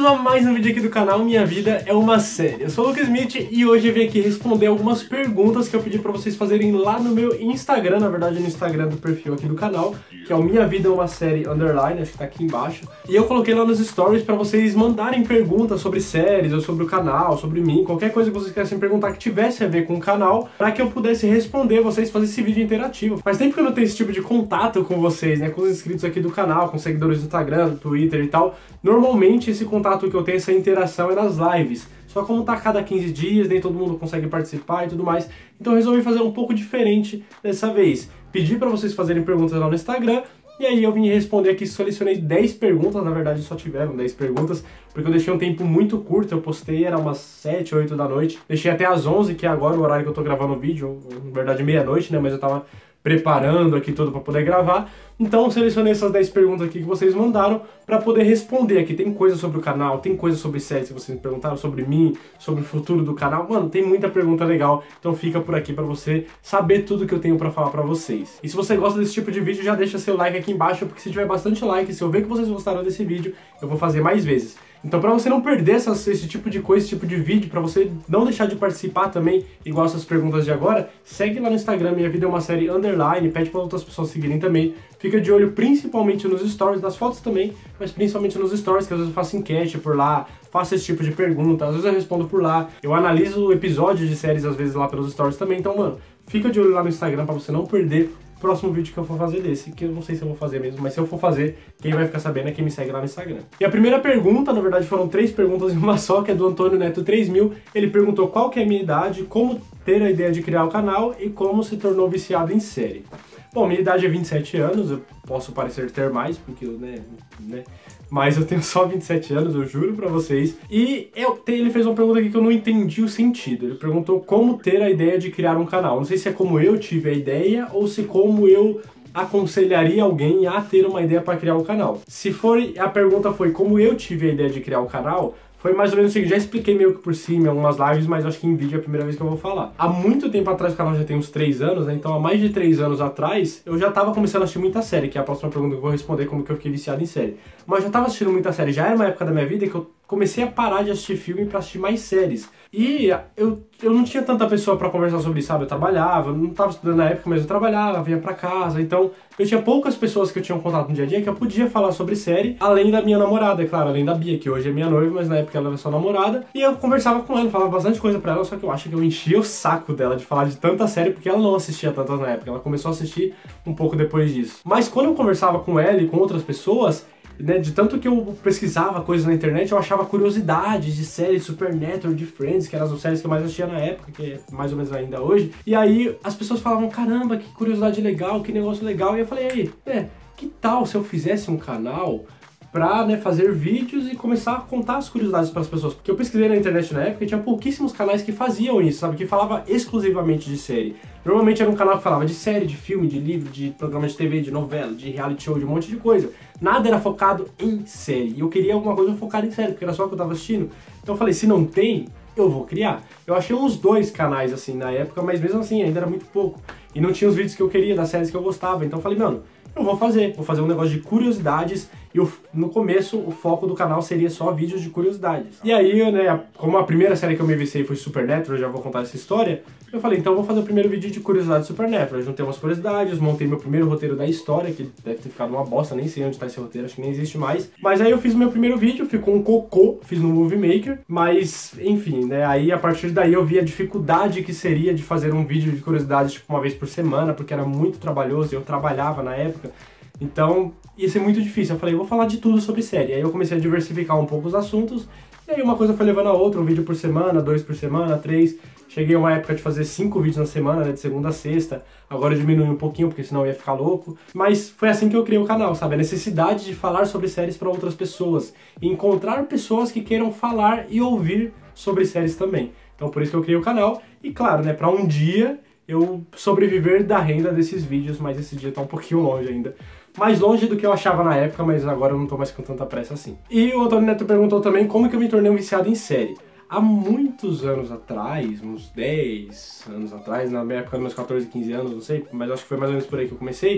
Bem-vindos a mais um vídeo aqui do canal Minha Vida é uma Série. Eu sou o Lucas Smith e hoje eu vim aqui responder algumas perguntas que eu pedi pra vocês fazerem lá no meu Instagram, na verdade no Instagram do perfil aqui do canal, que é o Minha Vida é uma Série underline, acho que tá aqui embaixo. E eu coloquei lá nos stories pra vocês mandarem perguntas sobre séries, ou sobre o canal, sobre mim, qualquer coisa que vocês quisessem perguntar que tivesse a ver com o canal, pra que eu pudesse responder vocês, fazer esse vídeo interativo. Faz tempo que eu não tenho esse tipo de contato com vocês, né, com os inscritos aqui do canal, com seguidores do Instagram, do Twitter e tal. Normalmente esse contato que eu tenho, essa interação é nas lives. Só como tá a cada 15 dias, nem todo mundo consegue participar e tudo mais. Então eu resolvi fazer um pouco diferente dessa vez. Pedi pra vocês fazerem perguntas lá no Instagram. E aí eu vim responder aqui, selecionei 10 perguntas, na verdade só tiveram 10 perguntas, porque eu deixei um tempo muito curto, eu postei, era umas 7, 8 da noite. Deixei até às 11, que é agora o horário que eu tô gravando o vídeo, na verdade meia-noite, né, mas eu tava preparando aqui tudo pra poder gravar. Então eu selecionei essas 10 perguntas aqui que vocês mandaram pra poder responder aqui. Tem coisa sobre o canal, tem coisa sobre séries que vocês me perguntaram, sobre mim, sobre o futuro do canal. Mano, tem muita pergunta legal, então fica por aqui pra você saber tudo que eu tenho pra falar pra vocês. E se você gosta desse tipo de vídeo, já deixa seu like aqui embaixo, porque se tiver bastante like, se eu ver que vocês gostaram desse vídeo, eu vou fazer mais vezes. Então pra você não perder esse tipo de coisa, esse tipo de vídeo, pra você não deixar de participar também, igual essas perguntas de agora, segue lá no Instagram, Minha Vida é uma Série underline, pede pra outras pessoas seguirem também. Fica de olho principalmente nos stories, nas fotos também, mas principalmente nos stories, que às vezes eu faço enquete por lá, faço esse tipo de pergunta, às vezes eu respondo por lá, eu analiso episódios de séries às vezes lá pelos stories também, então mano, fica de olho lá no Instagram pra você não perder o próximo vídeo que eu for fazer desse, que eu não sei se eu vou fazer mesmo, mas se eu for fazer, quem vai ficar sabendo é quem me segue lá no Instagram. E a primeira pergunta, na verdade foram 3 perguntas em uma só, que é do Antônio Neto 3000, ele perguntou qual que é a minha idade, como ter a ideia de criar o canal e como se tornou viciado em série. Bom, minha idade é 27 anos, eu posso parecer ter mais, porque eu, né, mas eu tenho só 27 anos, eu juro pra vocês. E ele fez uma pergunta aqui que eu não entendi o sentido. Ele perguntou como ter a ideia de criar um canal. Não sei se é como eu tive a ideia ou se como eu aconselharia alguém a ter uma ideia para criar um canal. Se for, a pergunta foi como eu tive a ideia de criar um canal, foi mais ou menos o seguinte, já expliquei meio que por cima em algumas lives, mas acho que em vídeo é a primeira vez que eu vou falar. Há muito tempo atrás, o canal já tem uns 3 anos, né? Então há mais de 3 anos atrás, eu já tava começando a assistir muita série, que é a próxima pergunta que eu vou responder, como que eu fiquei viciado em série. Mas eu já tava assistindo muita série, já era uma época da minha vida que eu comecei a parar de assistir filme pra assistir mais séries. E eu não tinha tanta pessoa pra conversar sobre isso, sabe? Eu trabalhava, não tava estudando na época, mas eu trabalhava, vinha pra casa, então eu tinha poucas pessoas que eu tinha contato no dia a dia que eu podia falar sobre série, além da minha namorada, é claro, além da Bia, que hoje é minha noiva, mas na época ela era só namorada. E eu conversava com ela, falava bastante coisa pra ela, só que eu acho que eu enchia o saco dela de falar de tanta série, porque ela não assistia tantas na época, ela começou a assistir um pouco depois disso. Mas quando eu conversava com ela e com outras pessoas, né, de tanto que eu pesquisava coisas na internet, eu achava curiosidades de séries, Supernatural, de Friends, que eram as séries que eu mais assistia na época, que é mais ou menos ainda hoje. E aí as pessoas falavam, caramba, que curiosidade legal, que negócio legal. E eu falei, aí, que tal se eu fizesse um canal pra, né, fazer vídeos e começar a contar as curiosidades para as pessoas? Porque eu pesquisei na internet na época e tinha pouquíssimos canais que faziam isso, sabe? Que falava exclusivamente de série. Normalmente era um canal que falava de série, de filme, de livro, de programa de TV, de novela, de reality show, de um monte de coisa. Nada era focado em série. E eu queria alguma coisa focada em série, porque era só o que eu tava assistindo. Então eu falei, se não tem, eu vou criar. Eu achei uns 2 canais assim na época, mas mesmo assim ainda era muito pouco. E não tinha os vídeos que eu queria, das séries que eu gostava. Então eu falei, mano, eu vou fazer um negócio de curiosidades e no começo o foco do canal seria só vídeos de curiosidades. E aí, né, como a primeira série que eu me viciei foi Supernatural, eu já vou contar essa história, eu falei, então eu vou fazer o primeiro vídeo de curiosidades de Supernatural. Eu juntei umas curiosidades, montei meu primeiro roteiro da história, que deve ter ficado uma bosta, nem sei onde tá esse roteiro, acho que nem existe mais. Mas aí eu fiz o meu primeiro vídeo, ficou um cocô, fiz no Movie Maker, mas enfim, né, aí a partir daí eu vi a dificuldade que seria de fazer um vídeo de curiosidades tipo uma vez por semana, porque era muito trabalhoso, eu trabalhava na época. Então, ia ser muito difícil. Eu falei, eu vou falar de tudo sobre série. Aí eu comecei a diversificar um pouco os assuntos. E aí uma coisa foi levando a outra, um vídeo por semana, 2 por semana, 3. Cheguei a uma época de fazer 5 vídeos na semana, né, de segunda a sexta. Agora eu diminui um pouquinho, porque senão eu ia ficar louco. Mas foi assim que eu criei o canal, sabe? A necessidade de falar sobre séries para outras pessoas. E encontrar pessoas que queiram falar e ouvir sobre séries também. Então por isso que eu criei o canal. E claro, né, para um dia eu sobreviver da renda desses vídeos, mas esse dia tá um pouquinho longe ainda. Mais longe do que eu achava na época, mas agora eu não tô mais com tanta pressa assim. E o Antônio Neto perguntou também como que eu me tornei um viciado em série. Há muitos anos atrás, uns 10 anos atrás, na minha época, meus 14, 15 anos, não sei, mas acho que foi mais ou menos por aí que eu comecei,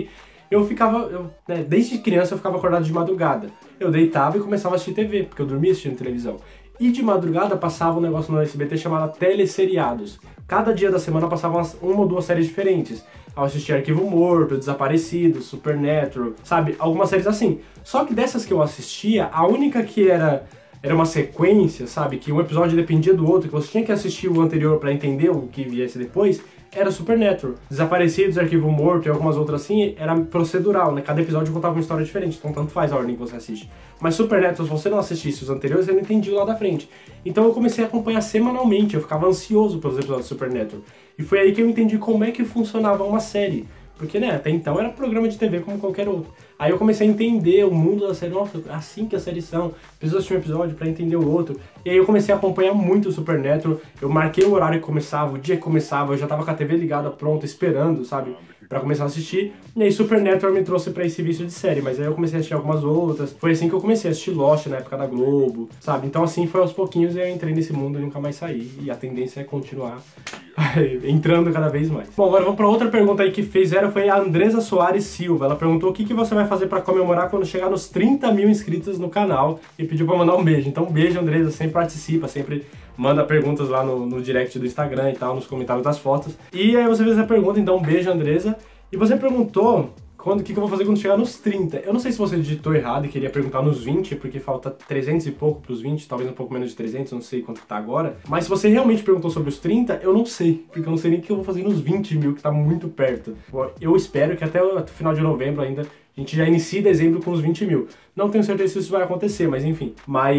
desde criança eu ficava acordado de madrugada. Eu deitava e começava a assistir TV, porque eu dormia assistindo televisão. E de madrugada passava um negócio no SBT chamado teleseriados. Cada dia da semana passava uma ou duas séries diferentes. Eu assistia Arquivo Morto, Desaparecido, Supernatural, sabe? Algumas séries assim. Só que dessas que eu assistia, a única que era uma sequência, sabe? Que um episódio dependia do outro, que você tinha que assistir o anterior pra entender o que viesse depois, era Supernatural. Desaparecidos, Arquivo Morto e algumas outras assim, era procedural, né? Cada episódio contava uma história diferente, então tanto faz a ordem que você assiste. Mas Supernatural, se você não assistisse os anteriores, você não entendia lá da frente. Então eu comecei a acompanhar semanalmente, eu ficava ansioso pelos episódios de Supernatural. E foi aí que eu entendi como é que funcionava uma série. Porque, né, até então era programa de TV como qualquer outro. Aí eu comecei a entender o mundo da série. Nossa, assim que as séries são. Preciso assistir um episódio pra entender o outro. E aí eu comecei a acompanhar muito o Supernatural. Eu marquei o horário que começava, o dia que começava. Eu já tava com a TV ligada, pronta, esperando, sabe? Pra começar a assistir. E aí Supernatural me trouxe pra esse vício de série. Mas aí eu comecei a assistir algumas outras. Foi assim que eu comecei a assistir Lost na época da Globo, sabe? Então assim foi aos pouquinhos e eu entrei nesse mundo e nunca mais saí. E a tendência é continuar entrando cada vez mais. Bom, agora vamos pra outra pergunta aí que foi a Andresa Soares Silva. Ela perguntou o que você vai fazer pra comemorar quando chegar nos 30 mil inscritos no canal e pediu pra mandar um beijo. Então um beijo, Andresa, sempre participa, sempre manda perguntas lá no direct do Instagram e tal, nos comentários das fotos. E aí você fez essa pergunta, então um beijo, Andresa. E você perguntou o que eu vou fazer quando chegar nos 30. Eu não sei se você digitou errado e queria perguntar nos 20, porque falta 300 e pouco pros 20, talvez um pouco menos de 300, não sei quanto tá agora. Mas se você realmente perguntou sobre os 30, eu não sei, porque eu não sei nem o que eu vou fazer nos 20 mil, que tá muito perto. Eu espero que até o final de novembro ainda a gente já inicie dezembro com os 20 mil. Não tenho certeza se isso vai acontecer, mas enfim.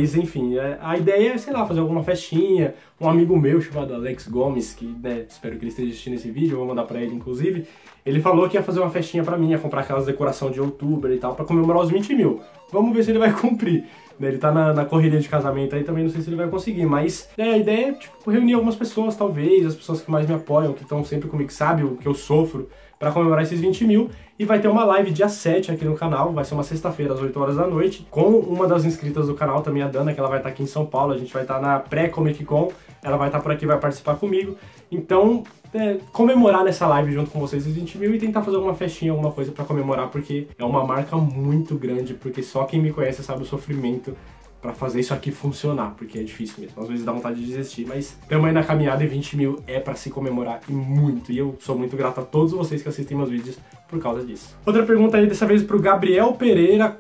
A ideia é, sei lá, fazer alguma festinha. Um amigo meu chamado Alex Gomes, que, né, espero que ele esteja assistindo esse vídeo, eu vou mandar pra ele, inclusive. Ele falou que ia fazer uma festinha pra mim, ia comprar aquelas decorações de outubro e tal, pra comemorar os 20 mil. Vamos ver se ele vai cumprir. Ele tá na correria de casamento aí, também não sei se ele vai conseguir, mas a ideia é, tipo, reunir algumas pessoas, talvez, as pessoas que mais me apoiam, que estão sempre comigo, que sabem o que eu sofro, pra comemorar esses 20 mil. E vai ter uma live dia 7 aqui no canal, vai ser uma sexta-feira às 8 horas da noite, com uma das inscritas do canal também, a Dana, que ela vai estar aqui em São Paulo, a gente vai estar na pré-Comic Con, ela vai estar por aqui, vai participar comigo. Então, comemorar nessa live junto com vocês os 20 mil e tentar fazer alguma festinha, alguma coisa pra comemorar, porque é uma marca muito grande, porque só quem me conhece sabe o sofrimento pra fazer isso aqui funcionar, porque é difícil mesmo. Às vezes dá vontade de desistir, mas também na caminhada e 20 mil é pra se comemorar e muito. E eu sou muito grato a todos vocês que assistem meus vídeos por causa disso. Outra pergunta aí, dessa vez pro Gabriel Pereira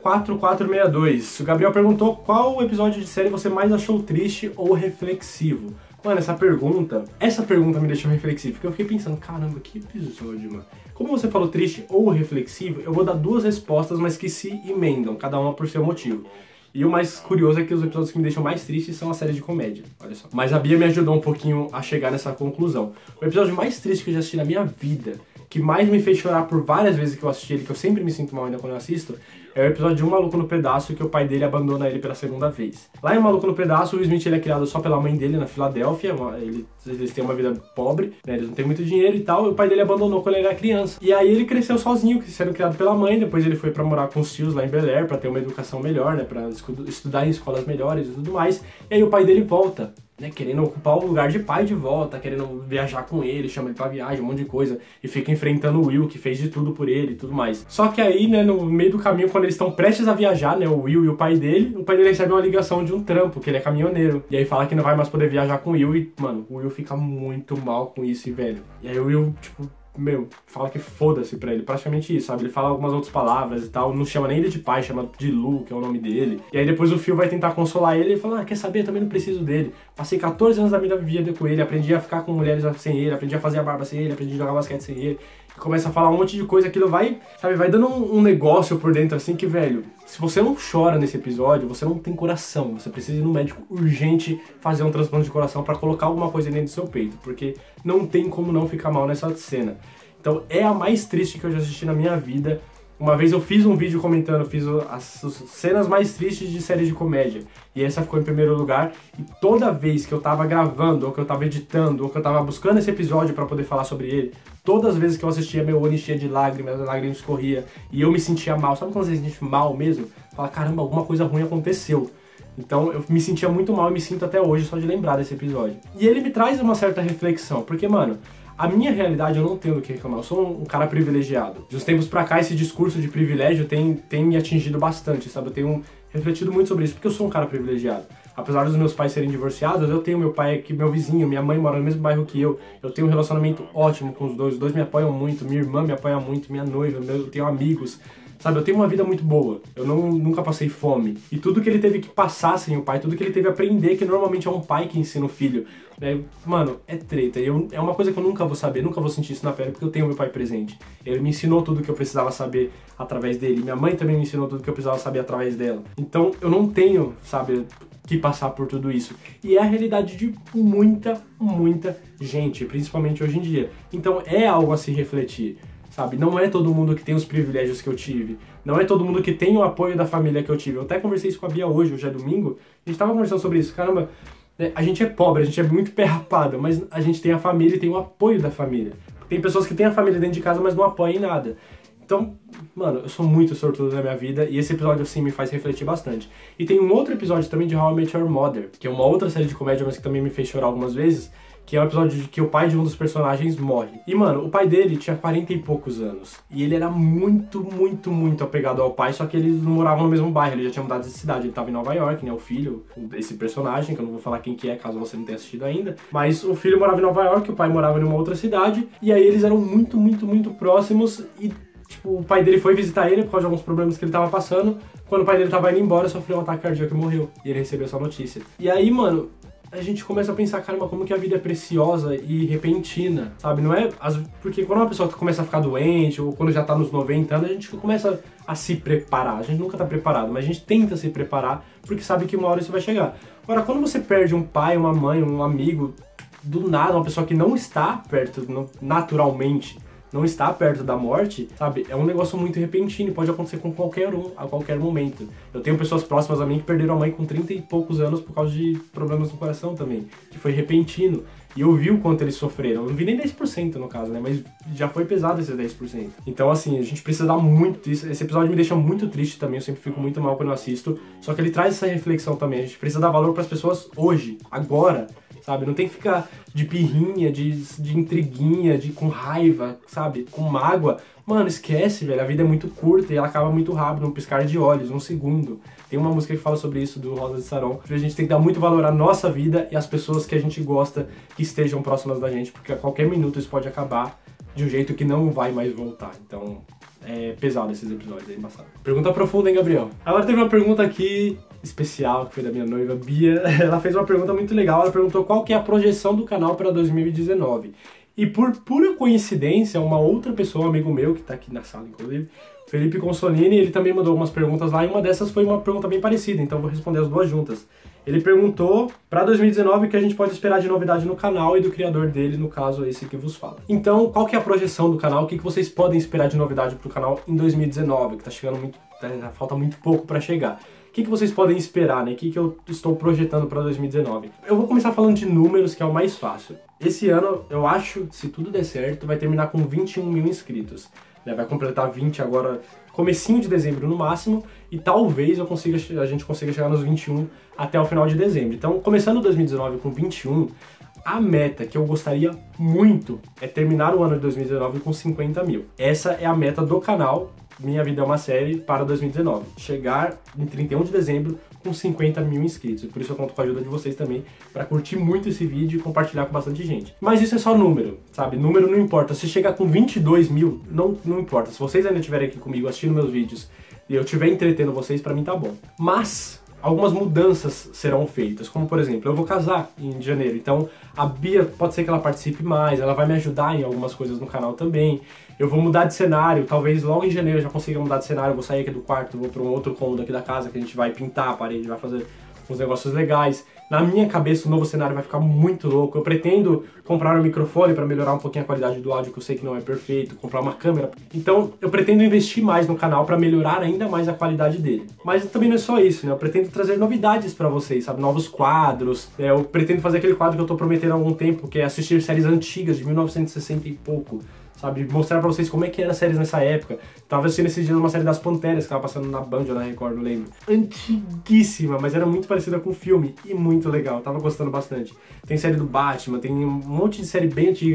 4462. O Gabriel perguntou qual episódio de série você mais achou triste ou reflexivo. Mano, essa pergunta me deixou reflexivo, porque eu fiquei pensando, caramba, que episódio, mano. Como você falou triste ou reflexivo, eu vou dar duas respostas, mas que se emendam, cada uma por seu motivo. E o mais curioso é que os episódios que me deixam mais tristes são a série de comédia, olha só. Mas a Bia me ajudou um pouquinho a chegar nessa conclusão. O episódio mais triste que eu já assisti na minha vida, que mais me fez chorar por várias vezes que eu assisti ele, que eu sempre me sinto mal ainda quando eu assisto, é o episódio de Um Maluco no Pedaço, que o pai dele abandona ele pela segunda vez. Lá em Um Maluco no Pedaço, o Will Smith ele é criado só pela mãe dele na Filadélfia, eles têm uma vida pobre, né, eles não têm muito dinheiro e tal, e o pai dele abandonou quando ele era criança. E aí ele cresceu sozinho, sendo criado pela mãe, depois ele foi pra morar com os tios lá em Bel Air, pra ter uma educação melhor, né, pra estudar em escolas melhores e tudo mais, e aí o pai dele volta, né, querendo ocupar o lugar de pai de volta, querendo viajar com ele, chama ele pra viagem, um monte de coisa, e fica enfrentando o Will, que fez de tudo por ele e tudo mais. Só que aí, né, no meio do caminho, quando eles estão prestes a viajar, né, o Will e o pai dele recebe uma ligação de um trampo, que ele é caminhoneiro, e aí fala que não vai mais poder viajar com o Will, e, mano, o Will fica muito mal com isso, e, velho, e aí o Will, tipo, fala que foda-se pra ele, praticamente isso, sabe? Ele fala algumas outras palavras e tal, não chama nem ele de pai, chama de Lu, que é o nome dele. E aí depois o Phil vai tentar consolar ele e fala, quer saber, eu também não preciso dele. Passei 14 anos da minha vida com ele, aprendi a ficar com mulheres sem ele, aprendi a fazer a barba sem ele, aprendi a jogar basquete sem ele. E começa a falar um monte de coisa, aquilo vai, sabe, vai dando um negócio por dentro assim que, velho, se você não chora nesse episódio, você não tem coração. Você precisa ir no médico urgente fazer um transplante de coração pra colocar alguma coisa dentro do seu peito, porque não tem como não ficar mal nessa cena. Então é a mais triste que eu já assisti na minha vida. Uma vez eu fiz um vídeo comentando, fiz as cenas mais tristes de séries de comédia. E essa ficou em primeiro lugar. E toda vez que eu tava gravando, ou que eu tava editando, ou que eu tava buscando esse episódio pra poder falar sobre ele, todas as vezes que eu assistia, meu olho enchia de lágrimas, as lágrimas escorria. E eu me sentia mal. Sabe quando você se sente mal mesmo? Fala, caramba, alguma coisa ruim aconteceu. Então eu me sentia muito mal e me sinto até hoje só de lembrar desse episódio. E ele me traz uma certa reflexão, porque, mano, a minha realidade eu não tenho do que reclamar, eu sou um cara privilegiado. De uns tempos pra cá, esse discurso de privilégio tem me atingido bastante, sabe? Eu tenho refletido muito sobre isso, porque eu sou um cara privilegiado. Apesar dos meus pais serem divorciados, eu tenho meu pai aqui, meu vizinho, minha mãe mora no mesmo bairro que eu tenho um relacionamento ótimo com os dois me apoiam muito, minha irmã me apoia muito, minha noiva, eu tenho amigos, sabe? Eu tenho uma vida muito boa, eu nunca passei fome. E tudo que ele teve que passar sem o pai, tudo que ele teve que aprender, que normalmente é um pai que ensina o filho, né? Mano, é treta, é uma coisa que eu nunca vou saber, nunca vou sentir isso na pele, porque eu tenho meu pai presente. Ele me ensinou tudo que eu precisava saber através dele, minha mãe também me ensinou tudo que eu precisava saber através dela. Então eu não tenho, sabe, que passar por tudo isso. E é a realidade de muita gente, principalmente hoje em dia. Então é algo a se refletir, sabe? Não é todo mundo que tem os privilégios que eu tive. Não é todo mundo que tem o apoio da família que eu tive. Eu até conversei isso com a Bia hoje é domingo. A gente tava conversando sobre isso. Caramba, a gente é pobre, a gente é muito pé rapado, mas a gente tem a família e tem o apoio da família. Tem pessoas que têm a família dentro de casa, mas não apoiam em nada. Então, mano, eu sou muito sortudo na minha vida e esse episódio, assim, me faz refletir bastante. E tem um outro episódio também de How I Met Your Mother, que é uma outra série de comédia, mas que também me fez chorar algumas vezes, que é um episódio de que o pai de um dos personagens morre. E, mano, o pai dele tinha 40 e poucos anos. E ele era muito apegado ao pai, só que eles não moravam no mesmo bairro, ele já tinha mudado de cidade. Ele tava em Nova York, né, o filho desse personagem, que eu não vou falar quem que é, caso você não tenha assistido ainda. Mas o filho morava em Nova York, o pai morava em uma outra cidade, e aí eles eram muito próximos e... Tipo, o pai dele foi visitar ele por causa de alguns problemas que ele tava passando. Quando o pai dele tava indo embora, sofreu um ataque cardíaco e morreu. E ele recebeu essa notícia. E aí, mano, a gente começa a pensar, caramba, como que a vida é preciosa e repentina, sabe? Não é... Porque quando uma pessoa começa a ficar doente, ou quando já tá nos 90 anos, a gente começa a se preparar. A gente nunca tá preparado, mas a gente tenta se preparar porque sabe que uma hora isso vai chegar. Agora, quando você perde um pai, uma mãe, um amigo, do nada, uma pessoa que não está perto, naturalmente... não está perto da morte, sabe? É um negócio muito repentino e pode acontecer com qualquer um, a qualquer momento. Eu tenho pessoas próximas a mim que perderam a mãe com 30 e poucos anos por causa de problemas no coração também, que foi repentino. E eu vi o quanto eles sofreram. Eu não vi nem 10% no caso, né? Mas já foi pesado esses 10%. Então, assim, a gente precisa dar muito... Esse episódio me deixa muito triste também, eu sempre fico muito mal quando eu assisto. Só que ele traz essa reflexão também. A gente precisa dar valor para as pessoas hoje, agora, sabe? Não tem que ficar de pirrinha, de intriguinha, com raiva, sabe? Com mágoa. Mano, esquece, velho. A vida é muito curta e ela acaba muito rápido, num piscar de olhos, um segundo. Tem uma música que fala sobre isso, do Rosa de Saron. A gente tem que dar muito valor à nossa vida e às pessoas que a gente gosta que estejam próximas da gente, porque a qualquer minuto isso pode acabar de um jeito que não vai mais voltar. Então, é pesado esses episódios, é embaçado. Pergunta profunda, hein, Gabriel? Agora teve uma pergunta aqui especial, que foi da minha noiva, Bia. Ela fez uma pergunta muito legal, ela perguntou qual que é a projeção do canal para 2019. E por pura coincidência, uma outra pessoa, um amigo meu, que tá aqui na sala, inclusive, Felipe Consolini, ele também mandou algumas perguntas lá, e uma dessas foi uma pergunta bem parecida, então eu vou responder as duas juntas. Ele perguntou para 2019 o que a gente pode esperar de novidade no canal e do criador dele, no caso esse que vos fala. Então, qual que é a projeção do canal? O que vocês podem esperar de novidade pro canal em 2019, que tá chegando muito, falta muito pouco para chegar. O que vocês podem esperar, né? O que eu estou projetando para 2019? Eu vou começar falando de números, que é o mais fácil. Esse ano, eu acho, se tudo der certo, vai terminar com 21 mil inscritos. Vai completar 20 agora, comecinho de dezembro no máximo, e talvez a gente consiga chegar nos 21 até o final de dezembro. Então, começando 2019 com 21, a meta que eu gostaria muito é terminar o ano de 2019 com 50 mil. Essa é a meta do canal Minha Vida é uma Série para 2019. Chegar em 31 de dezembro com 50 mil inscritos. E por isso eu conto com a ajuda de vocês também para curtir muito esse vídeo e compartilhar com bastante gente. Mas isso é só número, sabe? Número não importa. Se chegar com 22 mil, não importa. Se vocês ainda estiverem aqui comigo assistindo meus vídeos e eu estiver entretendo vocês, para mim tá bom. Mas algumas mudanças serão feitas, como por exemplo, eu vou casar em janeiro, então a Bia pode ser que ela participe mais, ela vai me ajudar em algumas coisas no canal também. Eu vou mudar de cenário, talvez logo em janeiro eu já consiga mudar de cenário, eu vou sair aqui do quarto, vou para um outro cômodo aqui da casa que a gente vai pintar a parede, vai fazer uns negócios legais. Na minha cabeça o novo cenário vai ficar muito louco. Eu pretendo comprar um microfone para melhorar um pouquinho a qualidade do áudio, que eu sei que não é perfeito, comprar uma câmera. Então eu pretendo investir mais no canal para melhorar ainda mais a qualidade dele. Mas também não é só isso, né? Eu pretendo trazer novidades para vocês, sabe? Novos quadros. Eu pretendo fazer aquele quadro que eu tô prometendo há algum tempo, que é assistir séries antigas de 1960 e pouco. Sabe, mostrar pra vocês como é que eram as séries nessa época. Tava assistindo esses dias uma série das Panteras que tava passando na Band ou na Record, não lembro. Antiguíssima, mas era muito parecida com o filme e muito legal, tava gostando bastante. Tem série do Batman, tem um monte de série bem antiga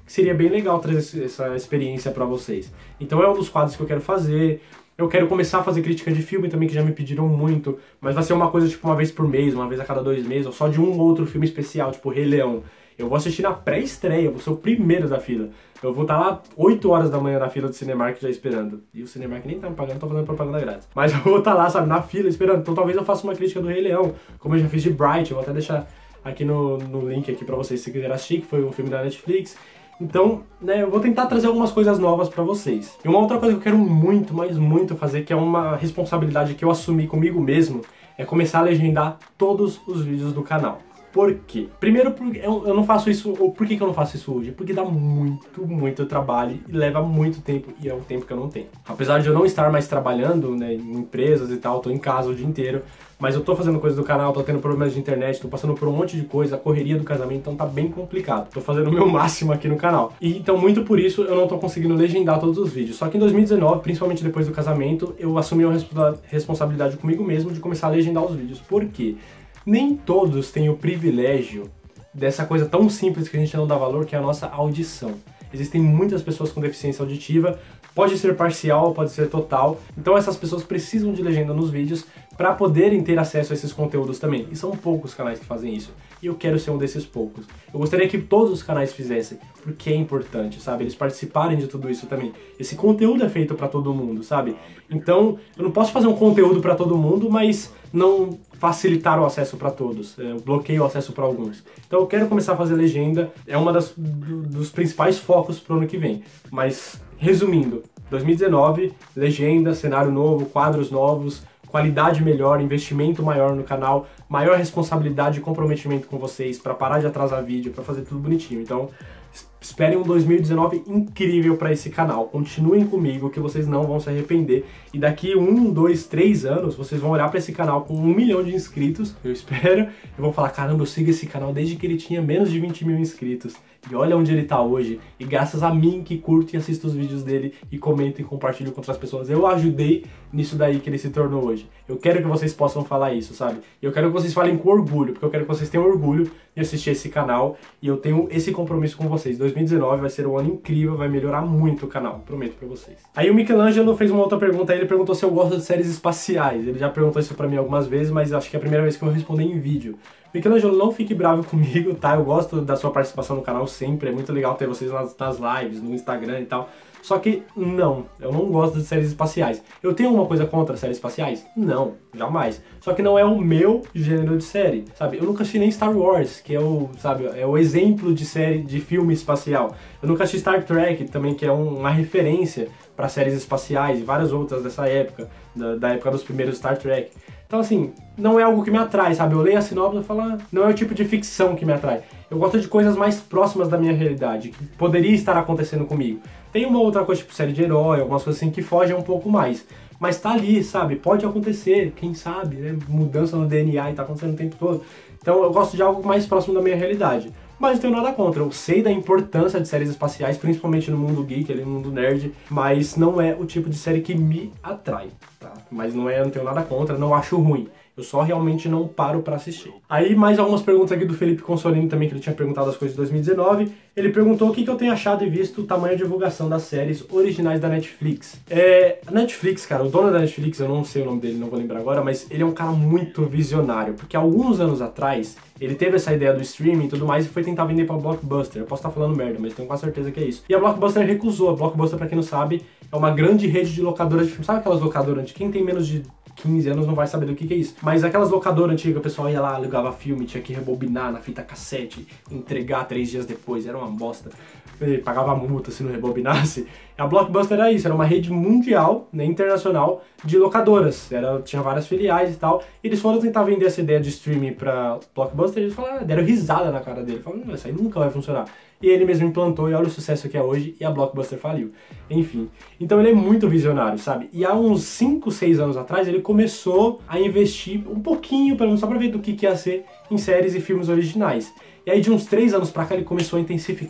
que seria bem legal trazer essa experiência pra vocês. Então é um dos quadros que eu quero fazer. Eu quero começar a fazer crítica de filme também, que já me pediram muito, mas vai ser uma coisa tipo uma vez por mês, uma vez a cada 2 meses, ou só de um ou outro filme especial, tipo Rei Leão. Eu vou assistir na pré-estreia, vou ser o primeiro da fila. Eu vou estar lá 8 horas da manhã na fila do Cinemark já esperando. E o Cinemark nem tá me pagando, tô fazendo propaganda grátis. Mas eu vou estar lá, sabe, na fila esperando. Então talvez eu faça uma crítica do Rei Leão, como eu já fiz de Bright. Eu vou até deixar aqui no link aqui pra vocês se quiserem assistir, que foi um filme da Netflix. Então, né, eu vou tentar trazer algumas coisas novas pra vocês. E uma outra coisa que eu quero muito, mas muito fazer, que é uma responsabilidade que eu assumi comigo mesmo, é começar a legendar todos os vídeos do canal. Por quê? Primeiro, eu não faço isso, ou por que eu não faço isso hoje? Porque dá muito trabalho e leva muito tempo, e é um tempo que eu não tenho. Apesar de eu não estar mais trabalhando, né, em empresas e tal, tô em casa o dia inteiro, mas eu tô fazendo coisas do canal, tô tendo problemas de internet, tô passando por um monte de coisa, a correria do casamento, então tá bem complicado. Tô fazendo o meu máximo aqui no canal. E então, muito por isso, eu não tô conseguindo legendar todos os vídeos. Só que em 2019, principalmente depois do casamento, eu assumi uma responsabilidade comigo mesmo de começar a legendar os vídeos. Por quê? Nem todos têm o privilégio dessa coisa tão simples que a gente não dá valor, que é a nossa audição. Existem muitas pessoas com deficiência auditiva, pode ser parcial, pode ser total, então essas pessoas precisam de legenda nos vídeos para poderem ter acesso a esses conteúdos também. E são poucos canais que fazem isso, e eu quero ser um desses poucos. Eu gostaria que todos os canais fizessem, porque é importante, sabe? Eles participarem de tudo isso também. Esse conteúdo é feito para todo mundo, sabe? Então, eu não posso fazer um conteúdo para todo mundo, mas não facilitar o acesso para todos, eu bloqueio o acesso para alguns. Então eu quero começar a fazer legenda, é uma dos principais focos pro ano que vem. Mas, resumindo, 2019, legenda, cenário novo, quadros novos, qualidade melhor, investimento maior no canal, maior responsabilidade e comprometimento com vocês para parar de atrasar vídeo, para fazer tudo bonitinho. Então, esperem um 2019 incrível para esse canal. Continuem comigo que vocês não vão se arrepender. E daqui 1, 2, 3 anos, vocês vão olhar para esse canal com 1 milhão de inscritos, eu espero, e vão falar, caramba, eu sigo esse canal desde que ele tinha menos de 20 mil inscritos. E olha onde ele tá hoje. E graças a mim que curto e assisto os vídeos dele e comento e compartilho com outras pessoas, eu ajudei nisso daí que ele se tornou hoje. Eu quero que vocês possam falar isso, sabe? E eu quero que vocês falem com orgulho, porque eu quero que vocês tenham orgulho de assistir esse canal. E eu tenho esse compromisso com vocês. 2019 vai ser um ano incrível, vai melhorar muito o canal, prometo pra vocês. Aí o Michelangelo fez uma outra pergunta, ele perguntou se eu gosto de séries espaciais. Ele já perguntou isso pra mim algumas vezes, mas acho que é a primeira vez que eu respondi em vídeo. Michelangelo, não fique bravo comigo, tá? Eu gosto da sua participação no canal sempre, é muito legal ter vocês nas lives, no Instagram e tal. Só que, não, eu não gosto de séries espaciais. Eu tenho alguma coisa contra séries espaciais? Não, jamais. Só que não é o meu gênero de série, sabe? Eu nunca assisti nem Star Wars, que é o, sabe, é o exemplo de série, de filme espacial. Eu nunca assisti Star Trek também, que é uma referência para séries espaciais e várias outras dessa época, da época dos primeiros Star Trek. Então, assim, não é algo que me atrai, sabe? Eu leio a sinopse e falo, não é o tipo de ficção que me atrai. Eu gosto de coisas mais próximas da minha realidade, que poderia estar acontecendo comigo. Tem uma outra coisa, tipo série de herói, algumas coisas assim que fogem um pouco mais. Mas tá ali, sabe? Pode acontecer, quem sabe, né? Mudança no DNA e tá acontecendo o tempo todo. Então eu gosto de algo mais próximo da minha realidade. Mas não tenho nada contra, eu sei da importância de séries espaciais, principalmente no mundo geek, ali no mundo nerd, mas não é o tipo de série que me atrai, tá? Mas não tenho nada contra, não acho ruim. Eu só realmente não paro pra assistir. Aí mais algumas perguntas aqui do Felipe Consolini também, que ele tinha perguntado as coisas de 2019. Ele perguntou o que eu tenho achado e visto o tamanho de divulgação das séries originais da Netflix. A Netflix, cara, o dono da Netflix, eu não sei o nome dele, não vou lembrar agora, mas ele é um cara muito visionário, porque alguns anos atrás, ele teve essa ideia do streaming e tudo mais e foi tentar vender pra Blockbuster. Eu posso estar falando merda, mas tenho quase certeza que é isso. E a Blockbuster recusou. A Blockbuster, pra quem não sabe, é uma grande rede de locadoras de filme. Sabe aquelas locadoras de quem tem menos de 15 anos não vai saber do que é isso. Mas aquelas locadoras antigas, o pessoal ia lá, alugava filme, tinha que rebobinar na fita cassete, entregar 3 dias depois, era uma bosta. Pagava multa se não rebobinasse. A Blockbuster era isso, era uma rede mundial, né, internacional, de locadoras. Tinha várias filiais e tal. E eles foram tentar vender essa ideia de streaming pra Blockbuster e eles falaram, deram risada na cara dele. Falaram, isso aí nunca vai funcionar. E ele mesmo implantou e olha o sucesso que é hoje e a Blockbuster faliu. Enfim, então ele é muito visionário, sabe? E há uns 5, 6 anos atrás ele começou a investir um pouquinho, pelo menos só pra ver do que ia ser em séries e filmes originais. E aí de uns 3 anos pra cá ele começou a intensificar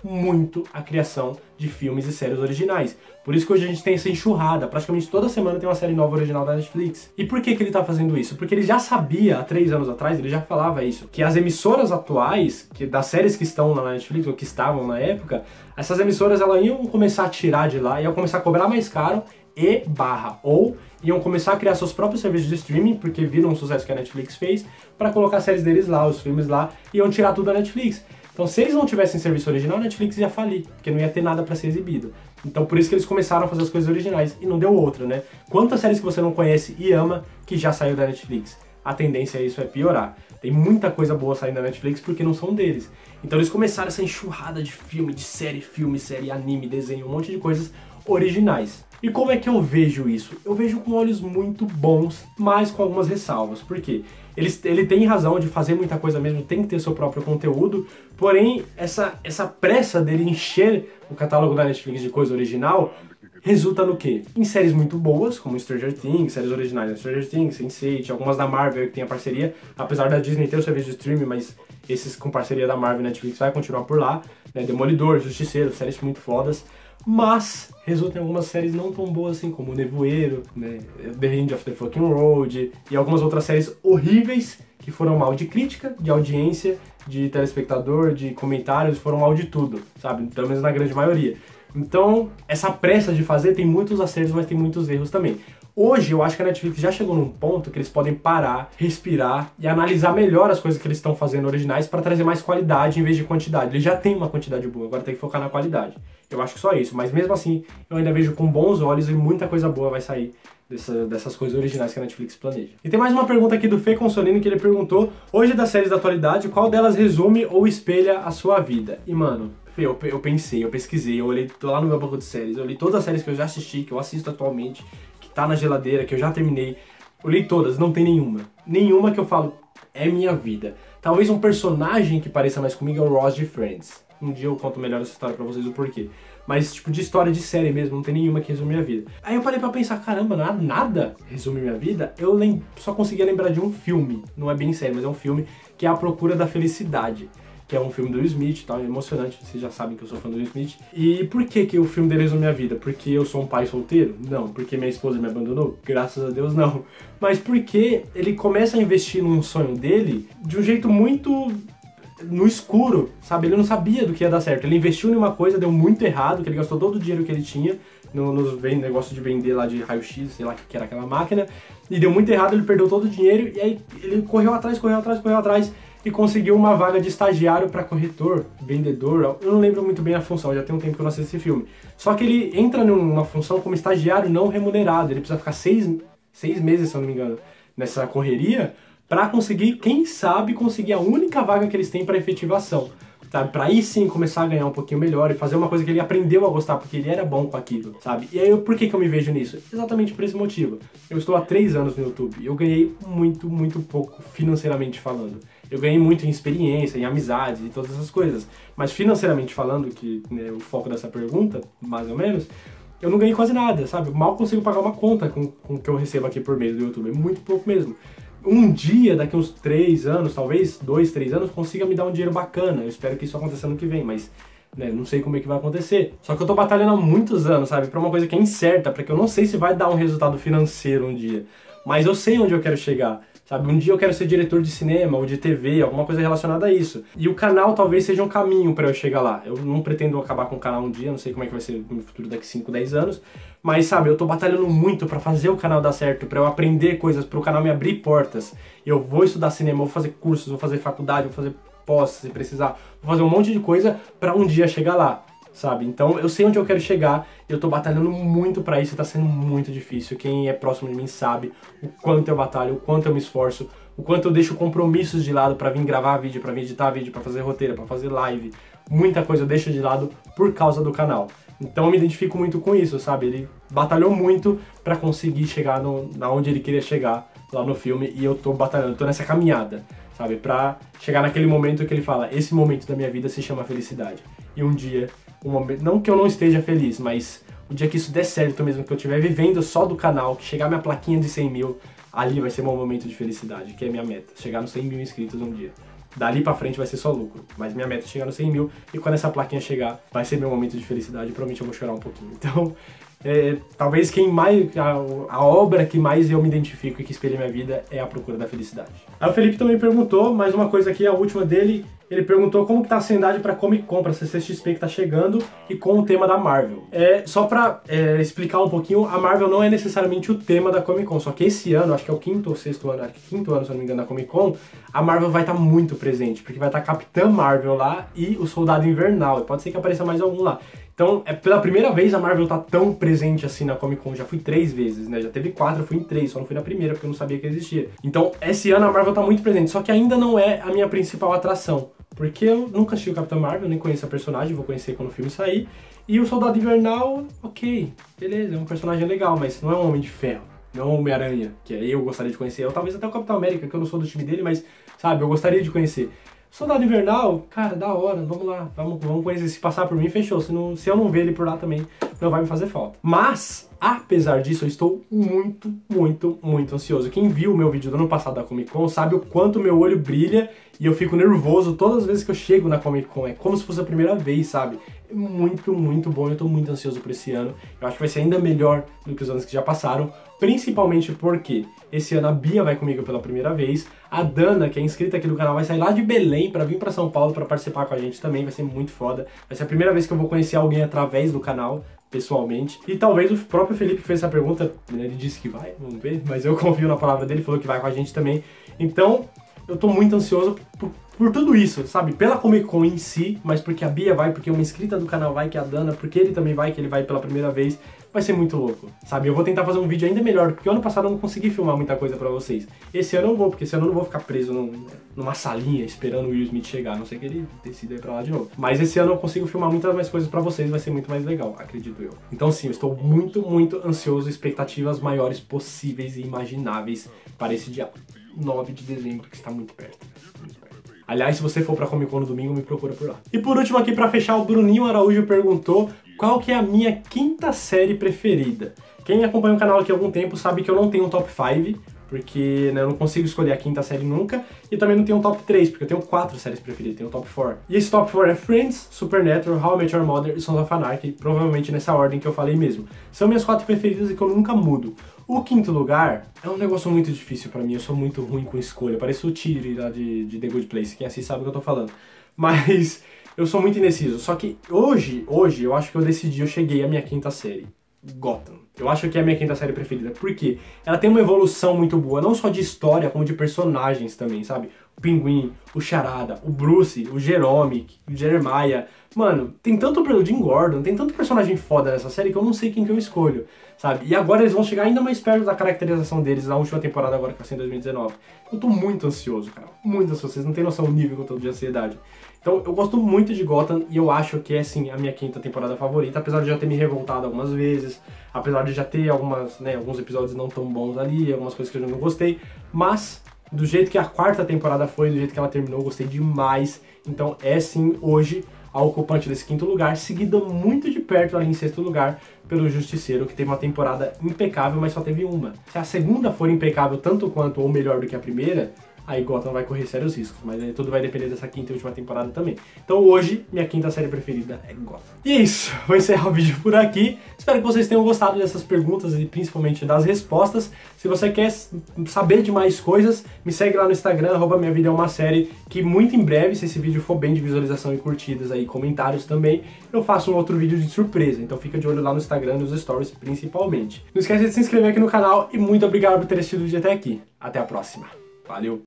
muito a criação de filmes e séries originais. Por isso que hoje a gente tem essa enxurrada, praticamente toda semana tem uma série nova original da Netflix. E por que que ele tá fazendo isso? Porque ele já sabia, há 3 anos atrás, ele já falava isso, que as emissoras atuais, das séries que estão na Netflix, ou que estavam na época, essas emissoras elas iam começar a tirar de lá, iam começar a cobrar mais caro ou iam começar a criar seus próprios serviços de streaming, porque viram o sucesso que a Netflix fez, para colocar as séries deles lá, os filmes lá, e iam tirar tudo da Netflix. Então, se eles não tivessem serviço original, a Netflix ia falir, porque não ia ter nada para ser exibido. Então, por isso que eles começaram a fazer as coisas originais, e não deu outra, né? Quantas séries que você não conhece e ama que já saiu da Netflix? A tendência a isso é piorar. Tem muita coisa boa saindo da Netflix porque não são deles. Então, eles começaram essa enxurrada de filme, série, anime, desenho, um monte de coisas originais. E como é que eu vejo isso? Eu vejo com olhos muito bons, mas com algumas ressalvas. Por quê? Ele tem razão de fazer muita coisa mesmo, tem que ter seu próprio conteúdo, porém, essa pressa dele encher o catálogo da Netflix de coisa original resulta no quê? Em séries muito boas, como Stranger Things, séries originais da Stranger Things, Sense8, algumas da Marvel que tem a parceria, apesar da Disney ter o serviço de streaming, mas esses com parceria da Marvel e Netflix vai continuar por lá, né? Demolidor, Justiceiro, séries muito fodas. Mas resulta em algumas séries não tão boas assim, como O Nevoeiro, né, The End of the Fucking Road e algumas outras séries horríveis que foram mal de crítica, de audiência, de telespectador, de comentários, foram mal de tudo, sabe? Pelo menos na grande maioria. Então, essa pressa de fazer tem muitos acertos, mas tem muitos erros também. Hoje, eu acho que a Netflix já chegou num ponto que eles podem parar, respirar e analisar melhor as coisas que eles estão fazendo originais para trazer mais qualidade em vez de quantidade. Eles já têm uma quantidade boa, agora tem que focar na qualidade. Eu acho que só isso, mas mesmo assim, eu ainda vejo com bons olhos e muita coisa boa vai sair dessas coisas originais que a Netflix planeja. E tem mais uma pergunta aqui do Fê Consolini que ele perguntou: hoje das séries da atualidade, qual delas resume ou espelha a sua vida? E mano, eu pensei, eu pesquisei, eu olhei, tô lá no meu banco de séries, eu li todas as séries que eu já assisti, que eu assisto atualmente, que tá na geladeira, que eu já terminei. Eu li todas, não tem nenhuma. Nenhuma que eu falo, é minha vida. Talvez um personagem que pareça mais comigo é o Ross de Friends. Um dia eu conto melhor essa história pra vocês o porquê. Mas, tipo, de história de série mesmo, não tem nenhuma que resume minha vida. Aí eu parei pra pensar, caramba, nada resume minha vida. Eu só conseguia lembrar de um filme, não é bem série, mas é um filme, que é A Procura da Felicidade. Que é um filme do Will Smith e tal, é emocionante, vocês já sabem que eu sou fã do Will Smith. E por que o filme dele resume minha vida? Porque eu sou um pai solteiro? Não. Porque minha esposa me abandonou? Graças a Deus, não. Mas porque ele começa a investir num sonho dele de um jeito muito no escuro, sabe? Ele não sabia do que ia dar certo. Ele investiu em uma coisa, deu muito errado, que ele gastou todo o dinheiro que ele tinha no negócio de vender lá de raio-x, sei lá que era aquela máquina, e deu muito errado, ele perdeu todo o dinheiro, e aí ele correu atrás, e conseguiu uma vaga de estagiário para corretor, vendedor, eu não lembro muito bem a função, já tem um tempo que eu não assisti esse filme. Só que ele entra numa função como estagiário não remunerado, ele precisa ficar 6 meses, se eu não me engano, nessa correria, para conseguir, quem sabe, conseguir a única vaga que eles têm para efetivação. Sabe, pra aí sim começar a ganhar um pouquinho melhor e fazer uma coisa que ele aprendeu a gostar, porque ele era bom com aquilo, sabe? E aí, por que eu me vejo nisso? Exatamente por esse motivo. Eu estou há 3 anos no YouTube e eu ganhei muito pouco financeiramente falando. Eu ganhei muito em experiência, em amizades e todas essas coisas. Mas financeiramente falando, que né, o foco dessa pergunta, mais ou menos, eu não ganhei quase nada, sabe? Eu mal consigo pagar uma conta com o que eu recebo aqui por mês do YouTube. É muito pouco mesmo. Um dia, daqui uns 3 anos, talvez 2, 3 anos, consiga me dar um dinheiro bacana. Eu espero que isso aconteça no que vem, mas né, não sei como é que vai acontecer. Só que eu tô batalhando há muitos anos, sabe? Pra uma coisa que é incerta, porque eu não sei se vai dar um resultado financeiro um dia. Mas eu sei onde eu quero chegar, sabe? Um dia eu quero ser diretor de cinema ou de TV, alguma coisa relacionada a isso. E o canal talvez seja um caminho pra eu chegar lá. Eu não pretendo acabar com o canal um dia, não sei como é que vai ser no futuro daqui 5, 10 anos. Mas, sabe, eu tô batalhando muito pra fazer o canal dar certo, pra eu aprender coisas, pro canal me abrir portas. Eu vou estudar cinema, vou fazer cursos, vou fazer faculdade, vou fazer pós, se precisar. Vou fazer um monte de coisa pra um dia chegar lá, sabe? Então, eu sei onde eu quero chegar, eu tô batalhando muito pra isso e tá sendo muito difícil. Quem é próximo de mim sabe o quanto eu batalho, o quanto eu me esforço, o quanto eu deixo compromissos de lado pra vir gravar vídeo, pra vir editar vídeo, pra fazer roteiro, pra fazer live. Muita coisa eu deixo de lado por causa do canal. Então eu me identifico muito com isso, sabe? Ele batalhou muito pra conseguir chegar na onde ele queria chegar lá no filme e eu tô batalhando, tô nessa caminhada, sabe? Pra chegar naquele momento que ele fala, esse momento da minha vida se chama felicidade. E um dia, não que eu não esteja feliz, mas o dia que isso der certo mesmo, que eu estiver vivendo só do canal, que chegar minha plaquinha de 100 mil, ali vai ser meu momento de felicidade, que é minha meta, chegar nos 100 mil inscritos um dia. Dali pra frente vai ser só lucro. Mas minha meta é chegar no 100 mil e quando essa plaquinha chegar, vai ser meu momento de felicidade. Provavelmente eu vou chorar um pouquinho. Então, talvez a obra que mais eu me identifico e que espelha minha vida é A Procura da Felicidade. Aí o Felipe também perguntou, mais uma coisa aqui, a última dele, ele perguntou como que tá a ansiedade pra Comic Con, pra CCXP que tá chegando e com o tema da Marvel. Só pra explicar um pouquinho, a Marvel não é necessariamente o tema da Comic Con, só que esse ano, acho que é o quinto ou sexto ano, acho que quinto ano, se eu não me engano, da Comic Con, a Marvel vai estar muito presente, porque vai estar Capitã Marvel lá e o Soldado Invernal, e pode ser que apareça mais algum lá. Então, pela primeira vez a Marvel tá tão presente assim na Comic Con, já fui 3 vezes, né? Já teve 4, eu fui em 3, só não fui na primeira porque eu não sabia que existia. Então, esse ano a Marvel tá muito presente, só que ainda não é a minha principal atração. Porque eu nunca assisti o Capitão Marvel, nem conheço a personagem, vou conhecer quando o filme sair. E o Soldado Invernal, ok, beleza, é um personagem legal, mas não é um Homem de Ferro, não é um Homem-Aranha, que eu gostaria de conhecer. Ou talvez até o Capitão América, que eu não sou do time dele, mas, sabe, eu gostaria de conhecer. Soldado Invernal, cara, da hora, vamos lá, vamos conhecer. Se passar por mim, fechou. Se eu não ver ele por lá também, não vai me fazer falta. Mas, apesar disso, eu estou muito, muito, muito ansioso. Quem viu o meu vídeo do ano passado da Comic Con sabe o quanto meu olho brilha e eu fico nervoso todas as vezes que eu chego na Comic Con. É como se fosse a primeira vez, sabe? É muito, muito bom. Eu tô muito ansioso por esse ano. Eu acho que vai ser ainda melhor do que os anos que já passaram. Principalmente porque esse ano a Bia vai comigo pela primeira vez. A Dana, que é inscrita aqui no canal, vai sair lá de Belém pra vir pra São Paulo pra participar com a gente também. Vai ser muito foda. Vai ser a primeira vez que eu vou conhecer alguém através do canal, pessoalmente. E talvez o próprio Felipe fez essa pergunta, ele disse que vai, vamos ver, mas eu confio na palavra dele, falou que vai com a gente também. Então, eu tô muito ansioso por tudo isso, sabe? Pela Comic Con em si, mas porque a Bia vai, porque uma inscrita do canal vai, que é a Dana, porque ele também vai, que ele vai pela primeira vez. Vai ser muito louco, sabe? Eu vou tentar fazer um vídeo ainda melhor, porque ano passado eu não consegui filmar muita coisa pra vocês. Esse ano eu vou, porque esse ano eu não vou ficar preso numa salinha esperando o Will Smith chegar, a não sei que ele decida ir pra lá de novo. Mas esse ano eu consigo filmar muitas mais coisas pra vocês, vai ser muito mais legal, acredito eu. Então sim, eu estou muito, muito ansioso, expectativas maiores possíveis e imagináveis para esse dia 9 de dezembro, que está muito perto. Muito perto. Aliás, se você for pra Comic Con no domingo, me procura por lá. E por último aqui, pra fechar, o Bruninho Araújo perguntou qual que é a minha quinta série preferida. Quem acompanha o canal aqui há algum tempo sabe que eu não tenho um top 5, porque né, eu não consigo escolher a quinta série nunca, e também não tenho um top 3, porque eu tenho 4 séries preferidas, tenho um top 4. E esse top 4 é Friends, Supernatural, How I Met Your Mother e Sons of Anarchy, provavelmente nessa ordem que eu falei mesmo. São minhas 4 preferidas e que eu nunca mudo. O quinto lugar é um negócio muito difícil pra mim, eu sou muito ruim com escolha, parece o Tyrion lá de The Good Place, quem assiste sabe o que eu tô falando. Mas eu sou muito indeciso, só que hoje eu acho que eu cheguei à minha quinta série, Gotham. Eu acho que é a minha quinta série preferida, porque ela tem uma evolução muito boa, não só de história, como de personagens também, sabe? O Pinguim, o Charada, o Bruce, o Jerome, o Jeremiah. Mano, tem tanto o Jim Gordon, tem tanto personagem foda nessa série que eu não sei quem que eu escolho, sabe? E agora eles vão chegar ainda mais perto da caracterização deles na última temporada agora, que vai ser em 2019. Eu tô muito ansioso, cara, muito ansioso, vocês não tem noção do nível que eu tô de ansiedade. Então, eu gosto muito de Gotham e eu acho que é, sim, a minha quinta temporada favorita, apesar de já ter me revoltado algumas vezes, apesar de já ter alguns episódios não tão bons ali, algumas coisas que eu não gostei, mas do jeito que a quarta temporada foi, do jeito que ela terminou, eu gostei demais. Então, é sim, hoje, a ocupante desse quinto lugar, seguida muito de perto ali em sexto lugar pelo Justiceiro, que teve uma temporada impecável, mas só teve uma. Se a segunda for impecável tanto quanto ou melhor do que a primeira, aí Gotham vai correr sérios riscos, mas aí tudo vai depender dessa quinta e última temporada também. Então hoje, minha quinta série preferida é Gotham. E é isso, vou encerrar o vídeo por aqui. Espero que vocês tenham gostado dessas perguntas e principalmente das respostas. Se você quer saber de mais coisas, me segue lá no Instagram, @minhavidaeumasérie, que muito em breve, se esse vídeo for bem de visualização e curtidas aí, comentários também, eu faço um outro vídeo de surpresa. Então fica de olho lá no Instagram, nos stories principalmente. Não esquece de se inscrever aqui no canal e muito obrigado por ter assistido o vídeo até aqui. Até a próxima. Valeu!